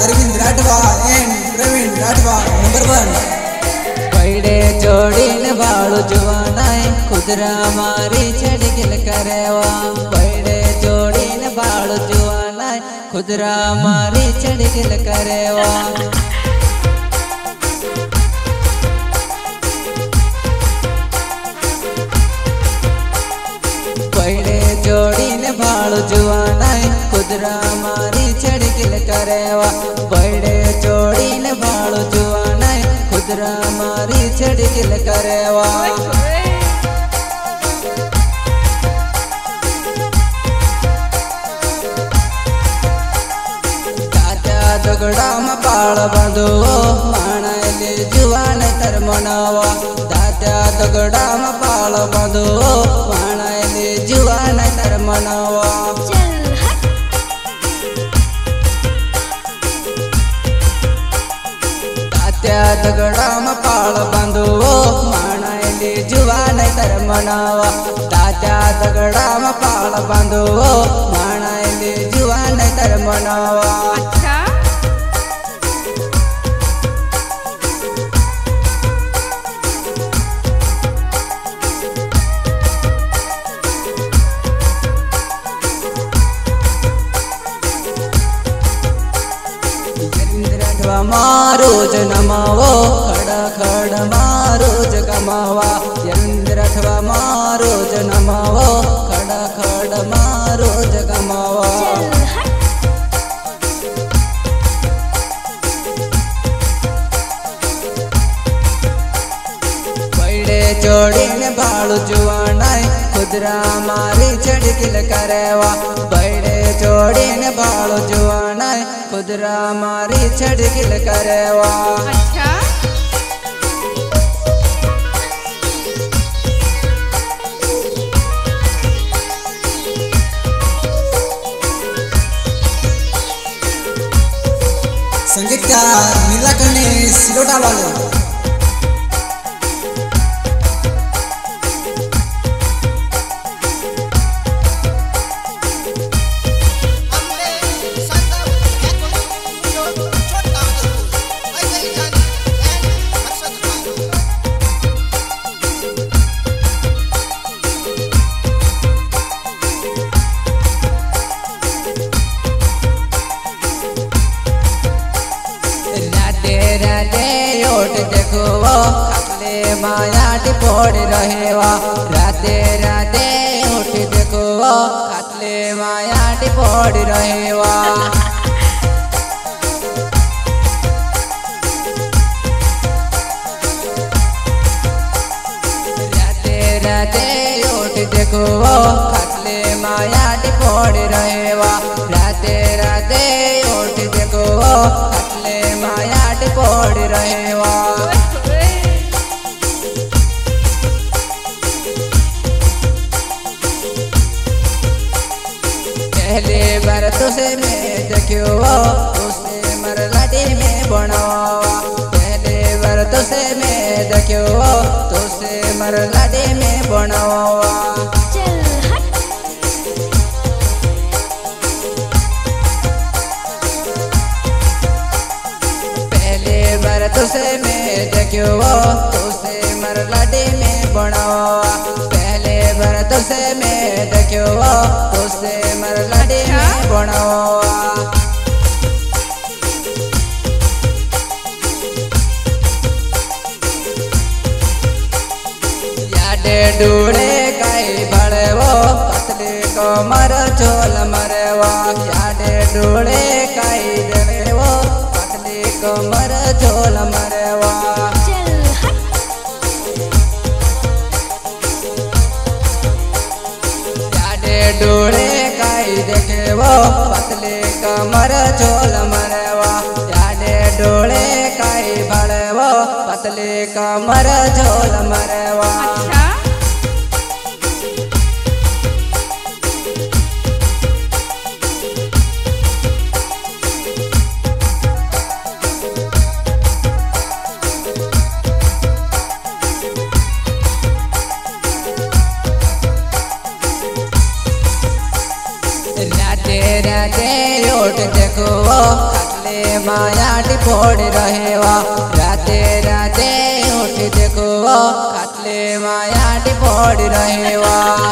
Arvind Rathwa and Praveen Rathwa number 1। पड़े जोड़ीने बाळू जुवानाय खुदरा मारी छड़गिल करेवा। पड़े जोड़ीने बाळू जुवानाय खुदरा मारी छड़गिल करेवा। पड़े जोड़ीने बाळू जुवानाय खुदरा मारी छड़गिल करेवा। पड़े जोड़ीने बाळू जुवानाय खुदरा मारी छड़गिल करेवा। तात्या दगड़ा में बाळ बांधो माणाले जुवान तर मनावा। तात्या दगड़ा में बाळ बांधो माणाले जुवान तर मनावा। तात्या दगड़ा में बाळ बांधो माणाले जुवान तर मनावा। तात्या दगड़ा में बाळ बांधो माणाले जुवान तर मनावा। मारो जनमावो खड़ा खड़ा मारो जगमावा। यंद्रठवा मारो जनमावो खड़ा खड़ा मारो जगमावा। पड़े जोड़ीने बाळू जुवानाय खुदरा मारी छड़गिल करेवा। पड़े जोड़ीने बाळू जुवानाय खुदरा मारी छड़गिल करेवा। संगीतकार नीलाकंठ सिलोटा वाले। देखो खाटले मायाटी पड़ रहेवा। राते राते उठ देखो खाटले मायाटी पड़ रहेवा। राते राते उठ देखो खाटले मायाटी पड़ रहेवा। राते राते उठ देखो खाटले मायाटी पड़ रहेवा। पहले बार तुसे मैं देखियो तुसे मर लाठी में बनावा। पहले बार तुसे मैं देखियो तुसे मर लाठी में बनावा। पहले बार तुसे मैं देखियो तुसे मर लाठी में बनावा। पहले बार तुसे मैं देखियो तुसे मर लाठी में बनावा। यादे डूड़े काई बड़ेवो पतले कमर झोल मरेवा। यादे डूड़े काई देवेवो पतले कमर झोल मरेवा। यादे डूड़े काई देखेवो पतले कमर झोल मरेवा। यादे डूड़े काई बड़ेवो पतले कमर झोल मरेवा। राते राते उठ देखो खाटले माया टिपोड़ रहेवा राते राते उठ देखो खाटले माया टिपोड़ रहेवा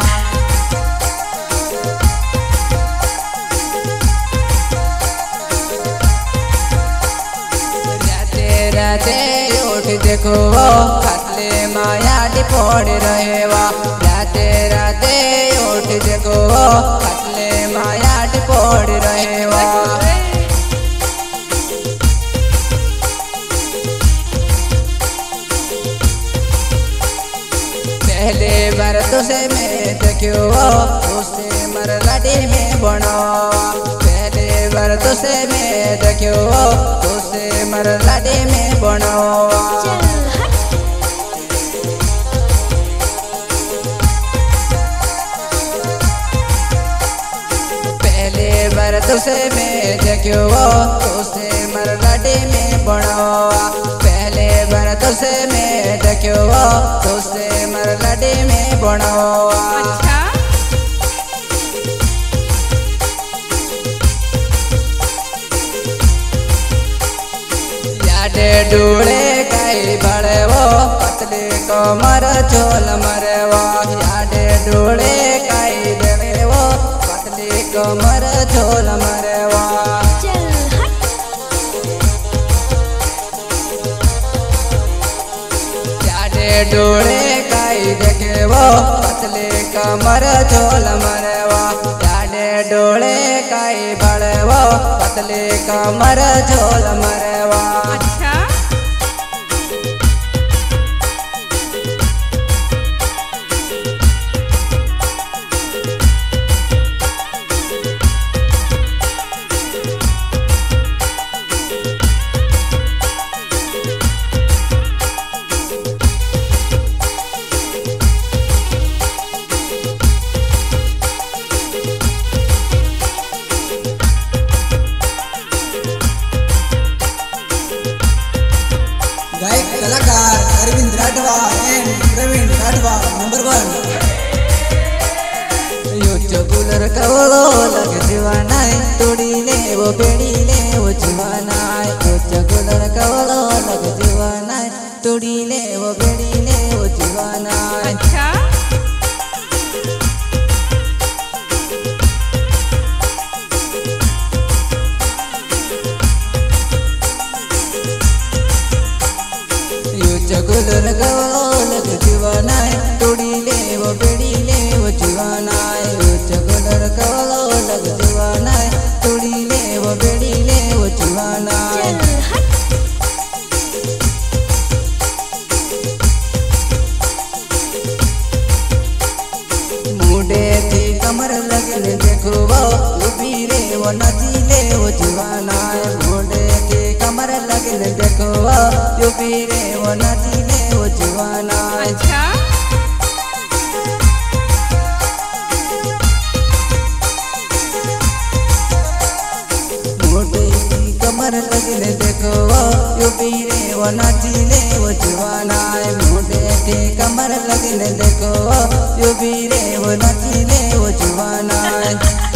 राते उठ देखो खाटले माया टिपोड़ रहेवा राते राते उठ देखो खाटले माया टिपोड़ रहेवा पहले बार तुझे मैं देखो तुझसे मरलाटी में बनावा पहले बार तुझे मैं देखो तुझसे मरलाटी में बनावा पहले बार तुझे मैं देखो तुझसे मरलाटी में बनावा पहले बार तुझे मैं देखो तुझसे मरलाटी में बनावा डूड़े कई बड़े वो पतले कमर चोल मरवा यादे डूड़े कई देवे वो पतले कमर चोल मरवा यादे डूड़े कई देखे वो पतले कमर चोल मरवा यादे डूड़े कई बड़े वो पतले कमर चोल मरवा गायक कलाकार अरविंद राठवा एंड प्रवीण राठवा नंबर 1 यो गुलर कवलो लग जीवानाय तोडीले वो बेडीले वो जीवानाय यो गुलर कवलो लग जीवानाय तोडीले वो बेडीले वो जीवानाय गुलर कवलो लग जीवानाय तोडीले वो बेडीले वो जीवानाय गुलर कवलो लग जीवानाय तोडीले वो बेडीले वो जीवानाय मुडे थी कमर लगने देखो वो उभी रे वो नचीले वो जीवानाय मुडे थी कमर लगने देखो वो उभी रे वो नचीले वो जीवानाय मुडे थी कमर लगने देखो वो उभी रे वो नचीले वो जीवानाय मुडे थी कमर लगने देखो वो उभी रे वो नचीले वो जीवानाय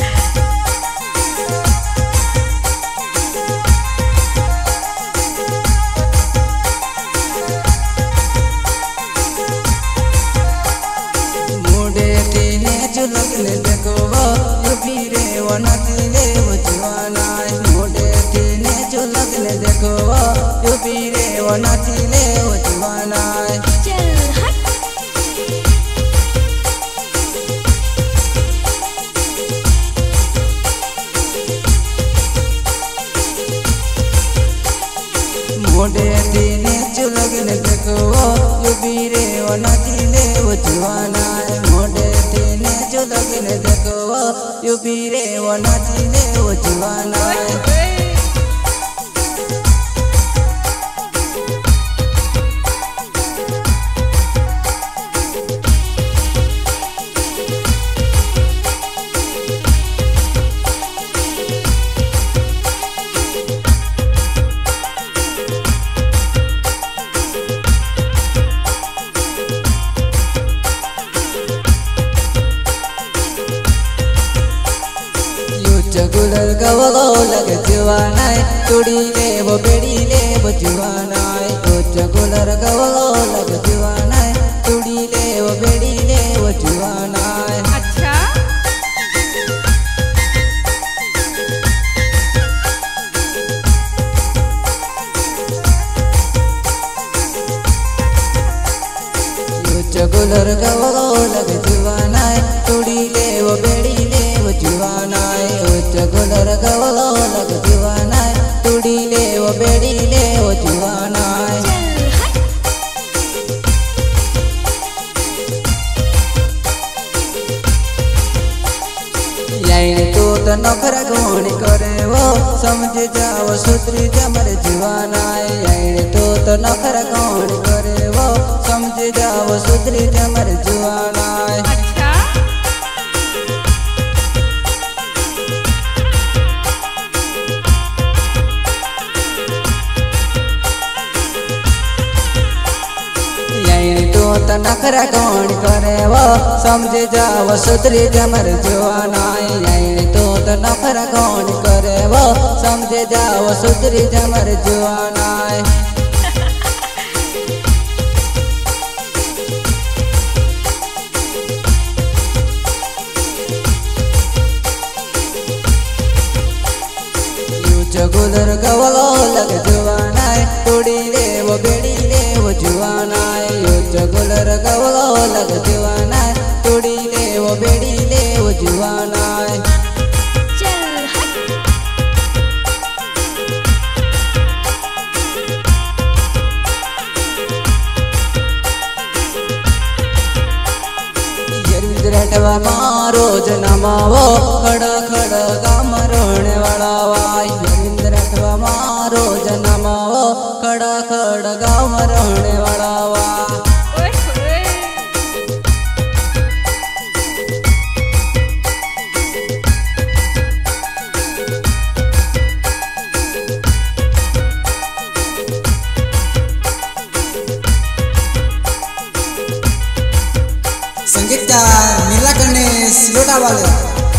लगने देखो वो उभी रे वो नचीले वो जीवानाय मोटे थीने जो लगने देखो वो उभी रे वो नचीले वो जीवानाय मोटे थीने जो लगने देखो वो उभी रे वो नचीले वो जीवानाय मोटे जो लगने देखो वो उभी रे वो नचीले वो जीवानाय गुलर कवलो लग जीवानाय तुड़ी ले वो बेड़ी ले वो जुआनाय उच्च गुलर गवलो लग जुआनाय तुड़ी ले वो बेड़ी ले वो जुआनाय। अच्छा गुलर गवलो लग जुआनाय तुड़ी ले वो बेड़ी ले वो जुआनाय उच्च गुलर गवलो लग जुआनाय तुड़ी ले वो बेड़ी ले वो जुआनाय। तू तो नखरा गुण करे वो समझ जाओ सुधरी जमर जुआनाय तू तो नखरा गुण करे वो समझ जाओ सुधरी जमर जुआनाय। अच्छा तू तो नखरा गुण करे वो समझ जाओ सुधरी जमर जुआनाय तू तो नखरा गुण करे वो समझ जाओ सुधरी जमर जुआनाय। गुलर गवलो लग जुआनाय तुड़ी ले वो बेड़ी ले वो जुआनाय गुलर गवलो लग जुआनाय तुड़ी ले वो बेड़ी ले वो जुआनाय। रटवा मारो जनमावो खड़ा खड़ा गाम रोने वाला वाई रटवा मारो जनमावो खड़ा खड़ा गाम रोने वाला वा। संगीतकार नीला गणेश लोटावाले।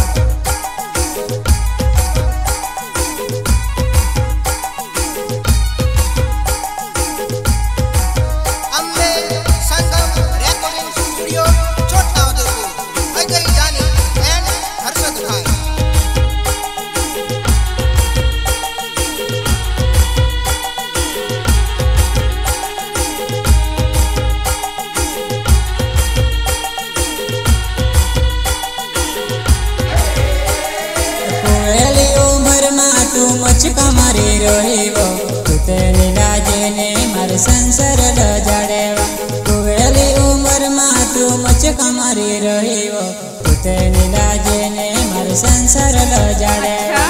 मुझका मारी रोहीवो तू तेरी लाजे ने मारे संसार ल जाड़ेवा कुवेली उम्र में तू मुझका मारी रोहीवो तू तेरी लाजे ने मारे संसार ल जाड़ेवा।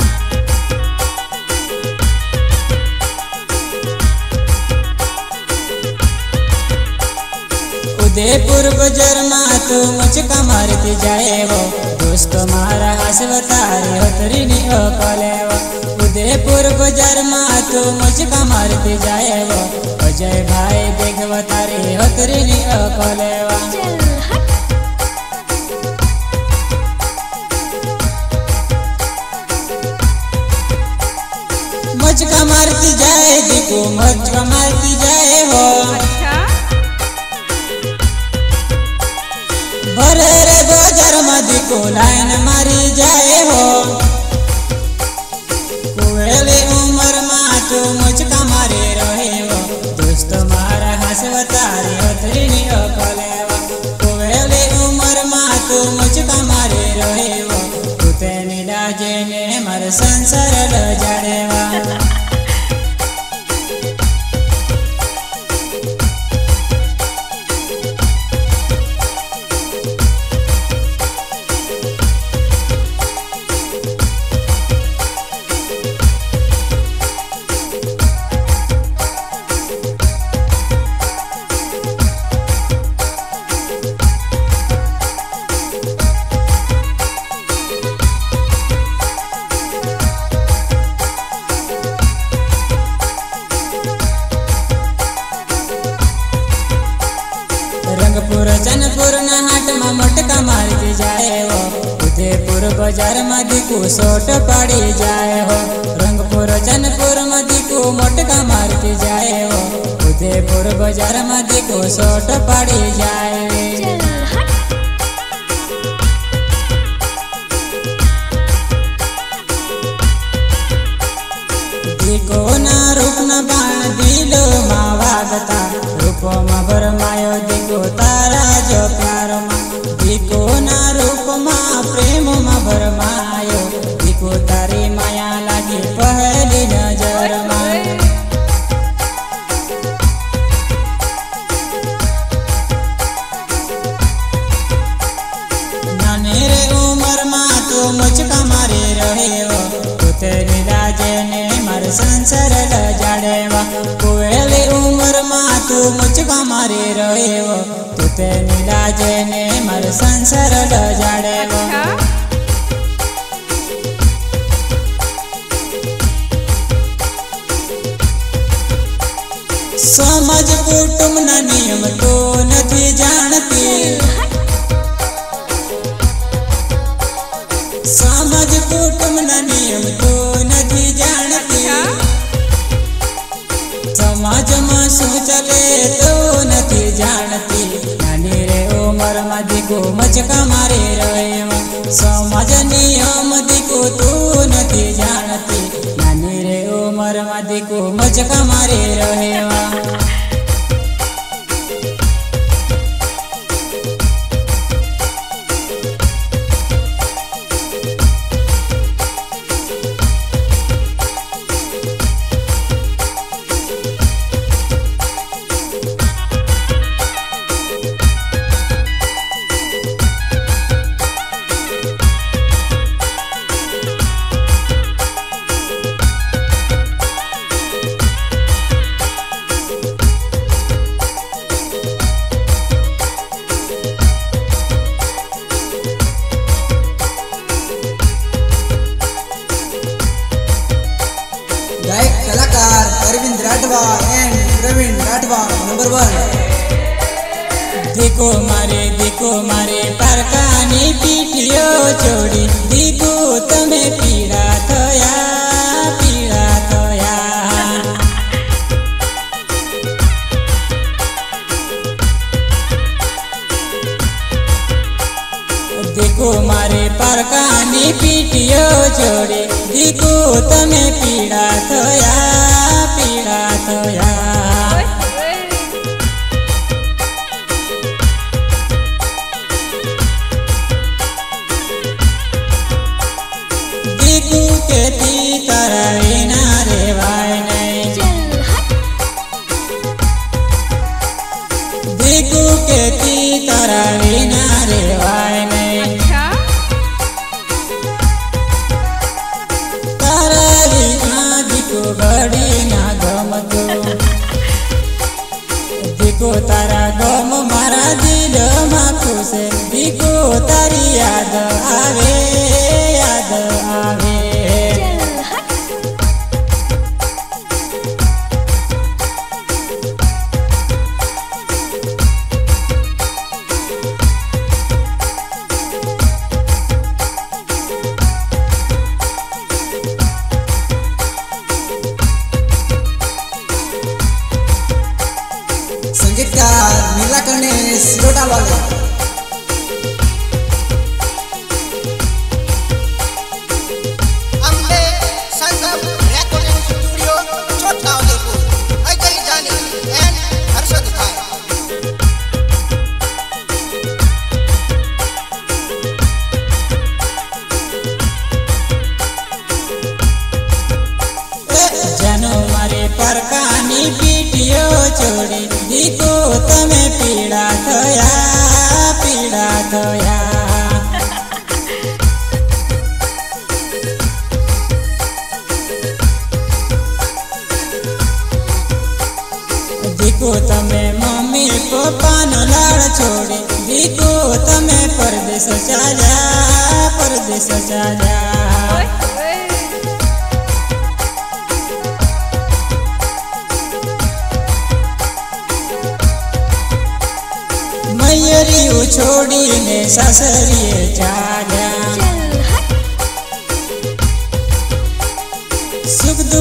उदयपुर बाजार में तू मुझका मारती जाएवो दोस्त मारा हसवतारी होतरी नी ओकलेवो उदयपुर बाजार में तू मुझका मारती जाएवो अजय भाई देखवतारी होतरी नी ओकलेवो। मुझका मारती जाए देखो मुझका मारती जाए हो भरे रे बाजार मधी को लाइन मारी जाए हो कुवेली उम्र में तू मुझका मारे रहे हो दोस्त मारा हंसवतारी होतरी नी ओकलेवा कुवेली उम्र में तू मुझका मारे रहे हो तू तेनी लाजे ने मारे संसार ल जाड़ेवा। जनपुर न हाट में मटका मारती जाए हो उदयपुर बाजार में दिखू सोट पड़ी जाए हो रंगपुर चनपुर मधी को मोटका मारती जाए वो उदयपुर बाजार मधी को सोट पड़ी जाए दिको ना रूप न बाण दिलो माँ वागता रूपो माँ भरमायो दिको तारा जो प्यार माँ दिको ना रूप माँ प्रेम माँ भरमायो दिको तारी माया लागी पहली नजर माँ नानी रे उमर माँ तो मुझका मारे रहे हो तेरी राजे ने मारे संसार लजाड़ेवा कोयली उमर माँ तू मुझको मारे रहे हो तू तेरी राजे ने मारे संसार लजाड़ेवा समाज कुटुंब ना नियम तो नहीं जानती समाज कुटुंब ना नियम तो नहीं जानती समाज में शू चले तो नहीं जानती नानी रे उमर में दिको मचका मारे रहे समाज नियम दिको तू नहीं जानती नानी रे उमर में दिको मचका मारे रहे कलाकार अरविंद राठवा एंड प्रवीण राठवा नंबर 1। दिको मारे पारकानी पीटियो छोड़ी दिको तमे पीड़ा थया दिको मारे पारकानी पीटियो छोड़ी दिको तमे पीड़ा थया दिको के ती तारा विना रेवाय नहीं दिको के ती तारा विना रेवाय नहीं तारा विना दिको बड़ी ना गमतो दिको तारा गम मारा दिल में खुश दिको तारी याद आवे संगीतकार नीला गणेश लोटावाले परकानी पीटियो छोड़ी दिको तमे पीड़ा थया दिको तमे मम्मी पप्पा नो लाड़ छोड़ी दिको तमे परदेश चाल्या मैयरी छोड़ी ने सासरिए चाल्या सुख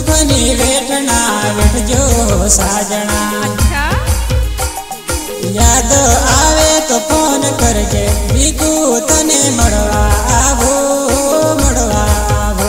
साजना। अच्छा याद आवे तो फोन करके बीकू तने मळवा आवो मळवा आवो।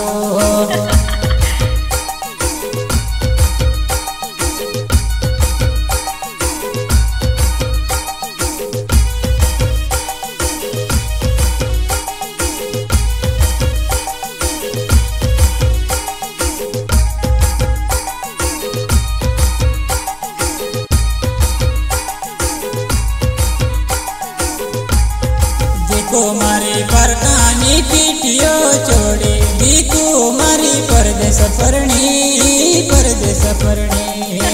देखो मारी परकानी पीटियो छोड़ी बीकू मारी परदेस परणी परदेस परणी।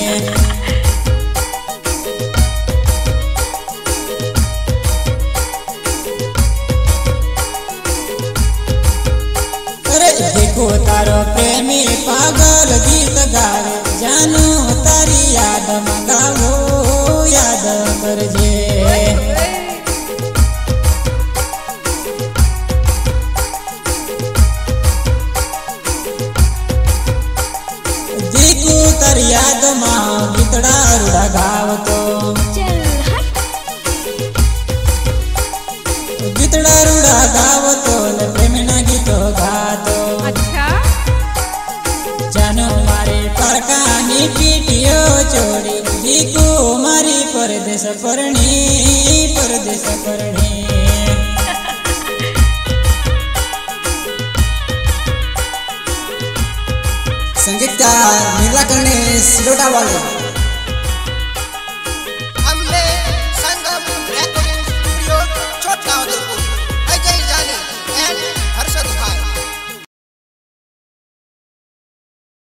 अरे देखो तारो प्रेमी पागल गीत गावे जानू तारी याद मंगावो याद करजे। तार याद मां गीतड़ा रूड़ा गावतो गीतड़ा रूड़ा गावतो ने प्रेमना गीतो गातो। अच्छा जानो मारी परकानी पीटियो छोड़ी बीकू मारी परदेस परणी परदेस परणी। संगीतकार नीला गणेश लोटावाले।